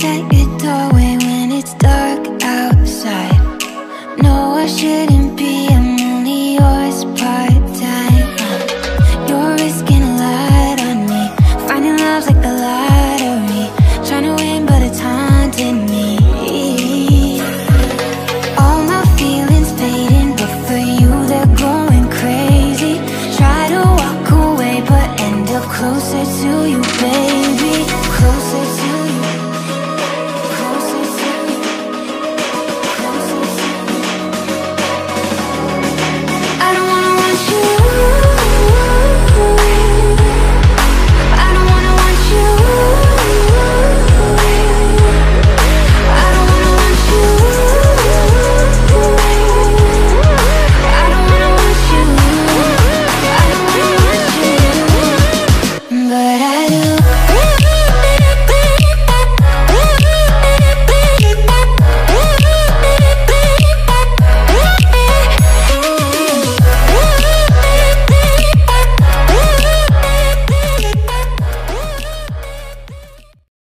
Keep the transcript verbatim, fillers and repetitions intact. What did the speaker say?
at your doorway when it's dark outside. No, I shouldn't be, I'm only yours part-time. uh, You're risking a lot on me. Finding love's like the lottery. Trying to win but it's haunting me.